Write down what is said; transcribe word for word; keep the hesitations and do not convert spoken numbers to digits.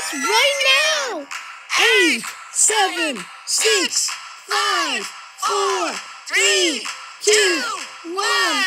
us right now. Eight, seven, six, five, four, three, two, one.